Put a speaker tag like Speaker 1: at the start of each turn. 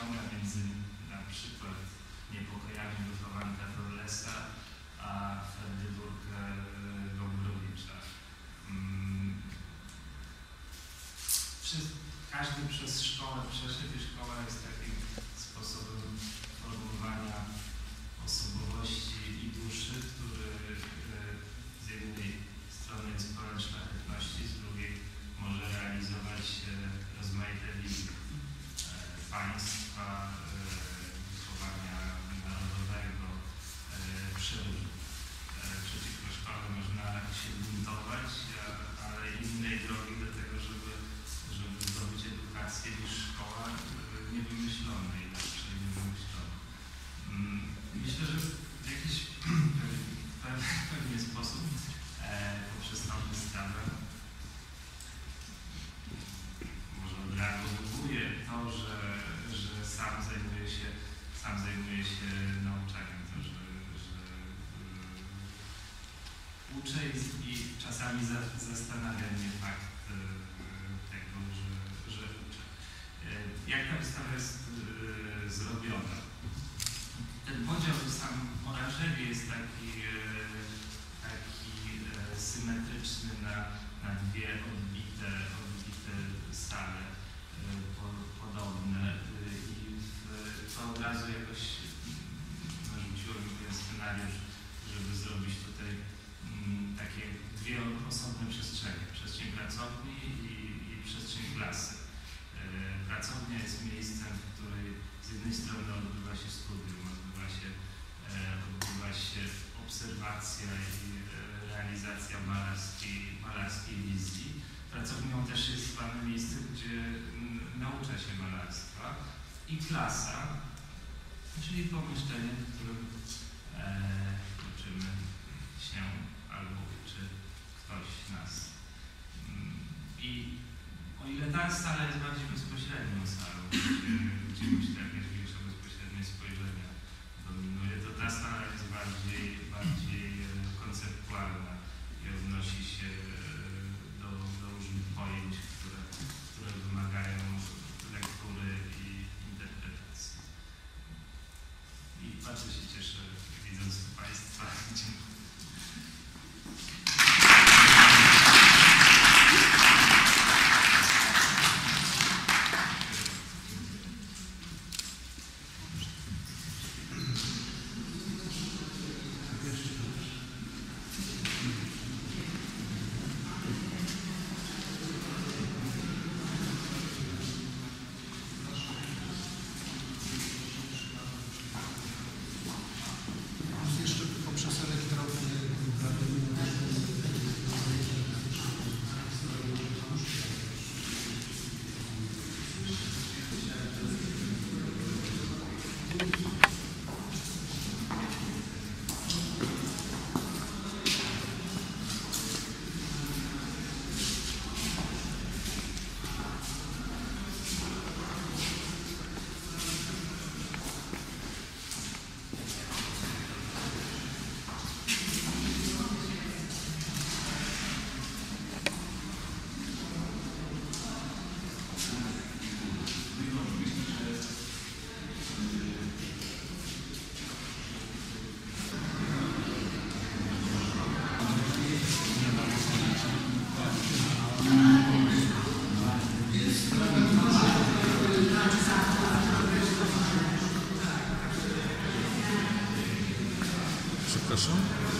Speaker 1: ściąga między na przykład niepokojami wychowanka Torlesa a Ferdynandem Gombrowicza. Każdy przez szkołę przeszedł i szkoła jest takim sposobem formowania osobowości i duszy, który z jednej strony jest pełen szlachetności, z drugiej może realizować rozmaite wizje państwa, wychowania narodowego, przeróżnych. Przeciwko szkole można się buntować, ale innej drogi do tego, żeby zdobyć edukację niż szkoła nie wymyślono i raczej nie wymyślono. Myślę, że w jakiś pewien sposób poprzez tą wystawę może odreagowuje to, że sam zajmuje się nauczaniem, to, że uczę i czasami zastanawia mnie fakt tego, że uczę. Jak ta wystawa jest zrobiona? Ten podział sam oranżerii jest taki symetryczny na dwie odbite sale podobne i to od razu jakoś narzuciłem ten scenariusz, żeby zrobić tutaj takie dwie osobne przestrzenie. Przestrzeń pracowni i przestrzeń klasy. Pracownia jest miejscem, w której z jednej strony odbywa się studium, odbywa się obserwacja i realizacja malarskiej wizji. Pracownią też jest zwane miejsce, gdzie naucza się malarstwa i klasa, czyli pomieszczenie, w którym uczymy się albo uczy ktoś nas. I o ile ta sala jest bardziej bezpośrednią salą, gdzie myślę, jakaś większa bezpośrednie spojrzenia dominuje, to ta sala jest bardziej konceptualna i odnosi się do różnych pojęć, które wymagają lektury i interpretacji. I bardzo się cieszę, widząc Państwa. Dziękuję.
Speaker 2: Przepraszam.